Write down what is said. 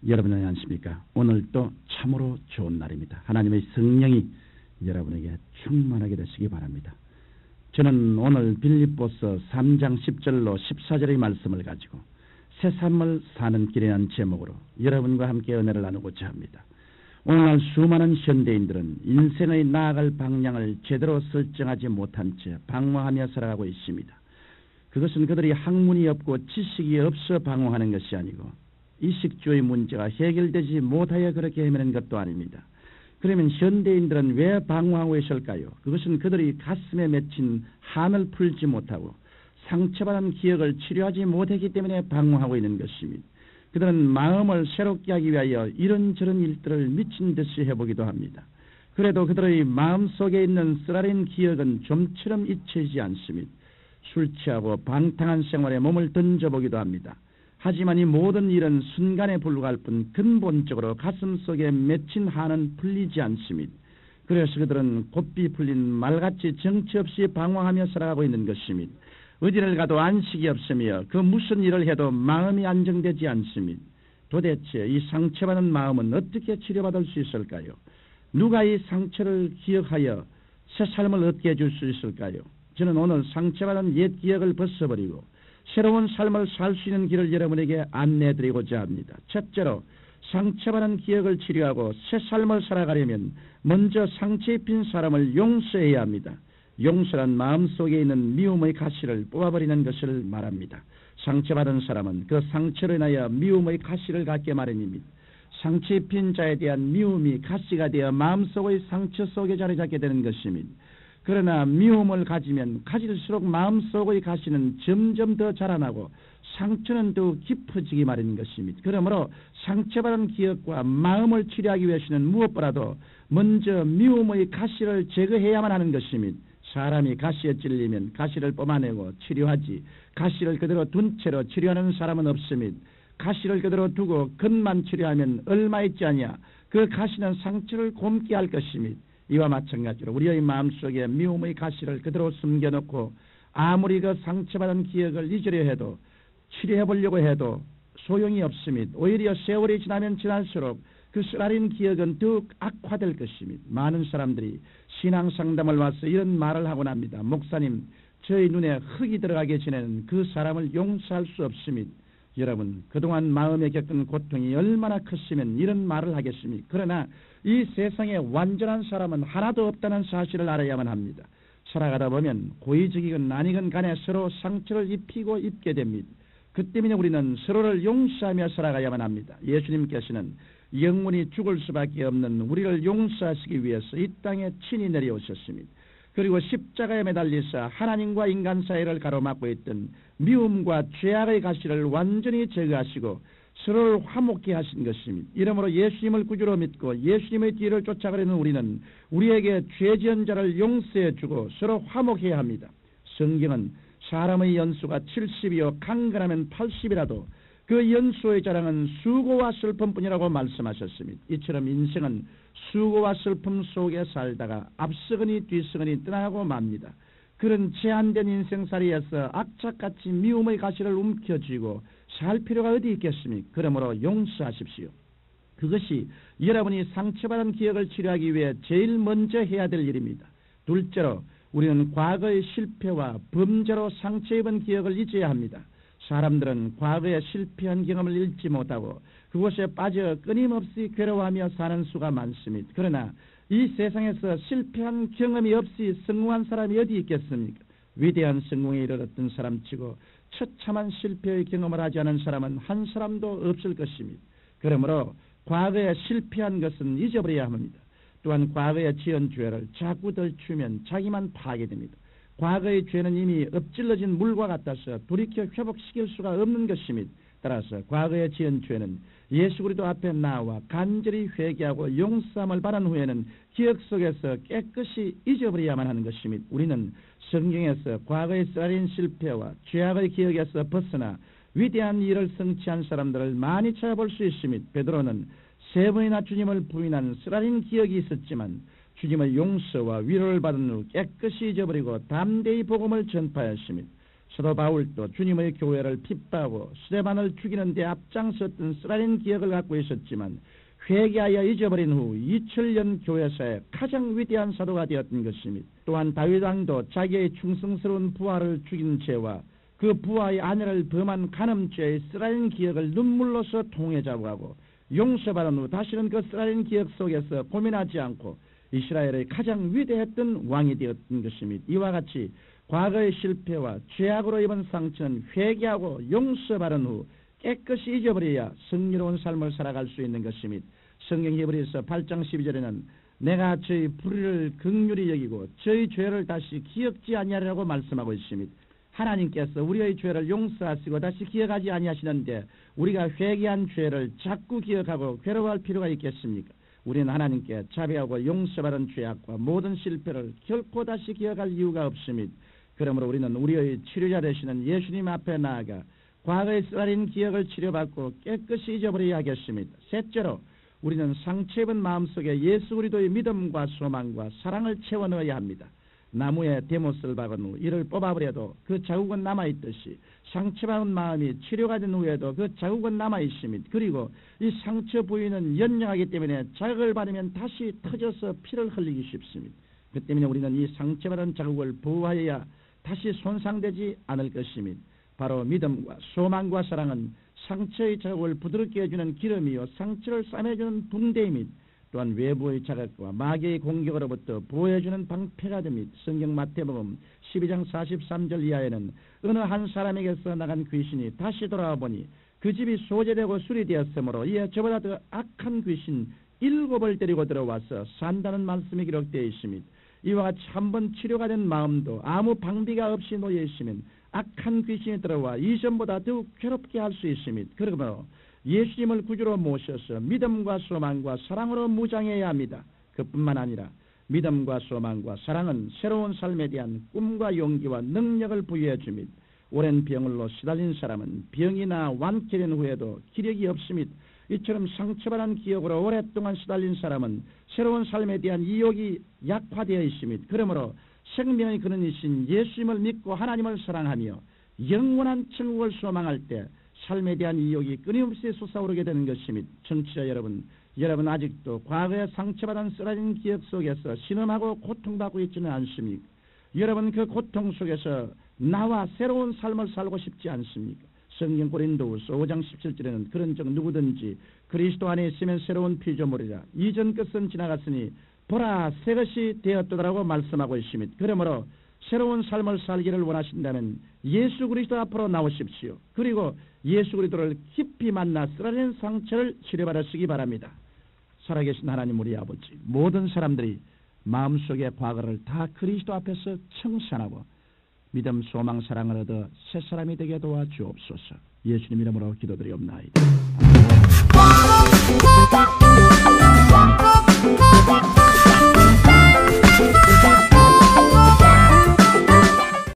여러분은 안녕하십니까? 오늘도 참으로 좋은 날입니다. 하나님의 성령이 여러분에게 충만하게 되시기 바랍니다. 저는 오늘 빌립보서 3장 10절로 14절의 말씀을 가지고 새 삶을 사는 길이라는 제목으로 여러분과 함께 은혜를 나누고자 합니다. 오늘날 수많은 현대인들은 인생의 나아갈 방향을 제대로 설정하지 못한 채 방황하며 살아가고 있습니다. 그것은 그들이 학문이 없고 지식이 없어 방황하는 것이 아니고 이식주의 문제가 해결되지 못하여 그렇게 헤매는 것도 아닙니다. 그러면 현대인들은 왜 방황하고 있을까요? 그것은 그들이 가슴에 맺힌 한을 풀지 못하고 상처받은 기억을 치료하지 못했기 때문에 방황하고 있는 것입니다. 그들은 마음을 새롭게 하기 위하여 이런저런 일들을 미친 듯이 해보기도 합니다. 그래도 그들의 마음속에 있는 쓰라린 기억은 좀처럼 잊혀지지 않습니다. 술 취하고 방탕한 생활에 몸을 던져보기도 합니다. 하지만 이 모든 일은 순간에 불과할 뿐 근본적으로 가슴속에 맺힌 한은 풀리지 않습니다. 그래서 그들은 곱비 풀린 말같이 정처 없이 방황하며 살아가고 있는 것입니다. 어디를 가도 안식이 없으며 그 무슨 일을 해도 마음이 안정되지 않습니다. 도대체 이 상처받은 마음은 어떻게 치료받을 수 있을까요? 누가 이 상처를 기억하여 새 삶을 얻게 해줄 수 있을까요? 저는 오늘 상처받은 옛 기억을 벗어버리고 새로운 삶을 살 수 있는 길을 여러분에게 안내해드리고자 합니다. 첫째로 상처받은 기억을 치료하고 새 삶을 살아가려면 먼저 상처 입힌 사람을 용서해야 합니다. 용서란 마음속에 있는 미움의 가시를 뽑아버리는 것을 말합니다. 상처받은 사람은 그 상처로 인하여 미움의 가시를 갖게 마련입니다. 상처 입힌 자에 대한 미움이 가시가 되어 마음속의 상처 속에 자리 잡게 되는 것입니다. 그러나 미움을 가지면 가질수록 마음속의 가시는 점점 더 자라나고 상처는 더 깊어지기 마련인 것입니다. 그러므로 상처받은 기억과 마음을 치료하기 위해서는 무엇보다도 먼저 미움의 가시를 제거해야만 하는 것입니다. 사람이 가시에 찔리면 가시를 뽑아내고 치료하지 가시를 그대로 둔 채로 치료하는 사람은 없습니다. 가시를 그대로 두고根만 치료하면 얼마 있지 않냐. 그 가시는 상처를 곪게 할 것입니다. 이와 마찬가지로 우리의 마음속에 미움의 가시를 그대로 숨겨놓고 아무리 그 상처받은 기억을 잊으려 해도 치료해보려고 해도 소용이 없습니다. 오히려 세월이 지나면 지날수록 그 쓰라린 기억은 더욱 악화될 것입니다. 많은 사람들이 신앙상담을 와서 이런 말을 하곤 합니다. 목사님, 저희 눈에 흙이 들어가게 지내는 그 사람을 용서할 수 없습니다. 여러분, 그동안 마음에 겪은 고통이 얼마나 컸으면 이런 말을 하겠습니까? 그러나 이 세상에 완전한 사람은 하나도 없다는 사실을 알아야만 합니다. 살아가다 보면 고의적이건 아니건 간에 서로 상처를 입히고 입게 됩니다. 그 때문에 우리는 서로를 용서하며 살아가야만 합니다. 예수님께서는 영원히 죽을 수밖에 없는 우리를 용서하시기 위해서 이 땅에 친히 내려오셨습니다. 그리고 십자가에 매달리사 하나님과 인간 사이를 가로막고 있던 미움과 죄악의 가시를 완전히 제거하시고 서로를 화목케 하신 것입니다. 이러므로 예수님을 구주로 믿고 예수님의 뒤를 쫓아가려는 우리는 우리에게 죄 지은 자를 용서해 주고 서로 화목해야 합니다. 성경은 사람의 연수가 70이요 강건하면 80이라도 그 연수의 자랑은 수고와 슬픔뿐이라고 말씀하셨습니다. 이처럼 인생은 수고와 슬픔 속에 살다가 앞서거니 뒤서거니 떠나고 맙니다. 그런 제한된 인생살이에서 악착같이 미움의 가시를 움켜쥐고 살 필요가 어디 있겠습니까? 그러므로 용서하십시오. 그것이 여러분이 상처받은 기억을 치료하기 위해 제일 먼저 해야 될 일입니다. 둘째로 우리는 과거의 실패와 범죄로 상처 입은 기억을 잊어야 합니다. 사람들은 과거에 실패한 경험을 잃지 못하고 그곳에 빠져 끊임없이 괴로워하며 사는 수가 많습니다. 그러나 이 세상에서 실패한 경험이 없이 성공한 사람이 어디 있겠습니까? 위대한 성공에 이르렀던 사람치고 처참한 실패의 경험을 하지 않은 사람은 한 사람도 없을 것입니다. 그러므로 과거에 실패한 것은 잊어버려야 합니다. 또한 과거에 지은 죄를 자꾸 덜추면 자기만 파괴됩니다. 과거의 죄는 이미 엎질러진 물과 같아서 돌이켜 회복시킬 수가 없는 것입니다. 따라서 과거에 지은 죄는 예수 그리스도 앞에 나와 간절히 회개하고 용서함을 받은 후에는 기억 속에서 깨끗이 잊어버려야만 하는 것입니다. 우리는 성경에서 과거의 쓰라린 실패와 죄악의 기억에서 벗어나 위대한 일을 성취한 사람들을 많이 찾아볼 수 있습니다. 베드로는 3번이나 주님을 부인한 쓰라린 기억이 있었지만 주님의 용서와 위로를 받은 후 깨끗이 잊어버리고 담대히 복음을 전파하였습니다. 사도 바울도 주님의 교회를 핍박하고 스데반을 죽이는 데 앞장섰던 쓰라린 기억을 갖고 있었지만 회개하여 잊어버린 후 2000년 교회사에 가장 위대한 사도가 되었던 것입니다. 또한 다윗 왕도 자기의 충성스러운 부하를 죽인 죄와 그 부하의 아내를 범한 간음죄의 쓰라린 기억을 눈물로서 통회자부하고 용서받은 후 다시는 그 쓰라린 기억 속에서 고민하지 않고 이스라엘의 가장 위대했던 왕이 되었던 것입니다. 이와 같이 과거의 실패와 죄악으로 입은 상처는 회개하고 용서받은 후 깨끗이 잊어버려야 승리로운 삶을 살아갈 수 있는 것입니다. 성경 히브리서 8장 12절에는 내가 저희 불의를 긍휼히 여기고 저희 죄를 다시 기억지 아니하리라고 말씀하고 있습니다. 하나님께서 우리의 죄를 용서하시고 다시 기억하지 아니하시는데 우리가 회개한 죄를 자꾸 기억하고 괴로워할 필요가 있겠습니까? 우리는 하나님께 자비하고 용서받은 죄악과 모든 실패를 결코 다시 기억할 이유가 없습니다. 그러므로 우리는 우리의 치료자 되시는 예수님 앞에 나아가 과거의 쓰라린 기억을 치료받고 깨끗이 잊어버려야 하겠습니다. 셋째로 우리는 상처 입은 마음속에 예수 그리스도의 믿음과 소망과 사랑을 채워 넣어야 합니다. 나무에 대못을 박은 후 이를 뽑아버려도 그 자국은 남아있듯이 상처받은 마음이 치료가 된 후에도 그 자국은 남아있습니다. 그리고 이 상처 부위는 연약하기 때문에 자극을 받으면 다시 터져서 피를 흘리기 쉽습니다. 그 때문에 우리는 이 상처받은 자국을 보호하여야 다시 손상되지 않을 것입니다. 바로 믿음과 소망과 사랑은 상처의 자국을 부드럽게 해주는 기름이요 상처를 싸매주는 붕대입니다. 또한 외부의 자극과 마귀의 공격으로부터 보호해주는 방패가 됩니다. 성경 마태복음 12장 43절 이하에는 어느 한 사람에게서 나간 귀신이 다시 돌아와 보니 그 집이 소재되고 수리되었으므로 이에 저보다 더 악한 귀신 7을 데리고 들어와서 산다는 말씀이 기록되어 있습니다. 이와 같이 한번 치료가 된 마음도 아무 방비가 없이 놓여 있으면 악한 귀신이 들어와 이전보다 더욱 괴롭게 할 수 있습니다. 그러므로 예수님을 구주로 모셔서 믿음과 소망과 사랑으로 무장해야 합니다. 그뿐만 아니라 믿음과 소망과 사랑은 새로운 삶에 대한 꿈과 용기와 능력을 부여해 줍니다. 오랜 병을로 시달린 사람은 병이 나 완쾌된 후에도 기력이 없습니다. 이처럼 상처받은 기억으로 오랫동안 시달린 사람은 새로운 삶에 대한意欲이 약화되어 있습니다. 그러므로 생명의 근원이신 예수님을 믿고 하나님을 사랑하며 영원한 천국을 소망할 때 삶에 대한意欲이 끊임없이 솟아오르게 되는 것입니다. 청취자 여러분, 여러분 아직도 과거에 상처받은 쓰라린 기억 속에서 신음하고 고통받고 있지는 않습니까? 여러분 그 고통 속에서 나와 새로운 삶을 살고 싶지 않습니까? 성경 고린도후서 5장 17절에는 그런즉 누구든지 그리스도 안에 있으면 새로운 피조물이라 이전 것은 지나갔으니 보라 새 것이 되었도다라고 말씀하고 있습니다. 그러므로 새로운 삶을 살기를 원하신다면 예수 그리스도 앞으로 나오십시오. 그리고 예수 그리스도를 깊이 만나 쓰라린 상처를 치료받으시기 바랍니다. 살아계신 하나님 우리 아버지, 모든 사람들이 마음속의 과거를 다 그리스도 앞에서 청산하고 믿음, 소망, 사랑을 얻어 새 사람이 되게 도와주옵소서. 예수님 이름으로 기도드리옵나이다.